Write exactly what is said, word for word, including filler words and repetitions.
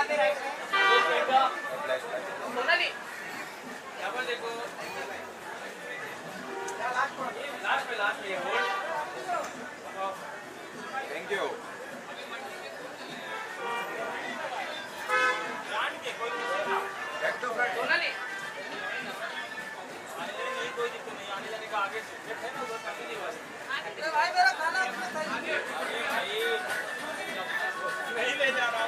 सोनाली यहाँ पर देखो लास्ट में लास्ट में hold thank you back to front Sonali आने जाने नहीं कोई दिक्कत नहीं आने जाने का आगे से है ना उधर कंटिन्यू बस भाई मेरा खाना नहीं ले जा रहा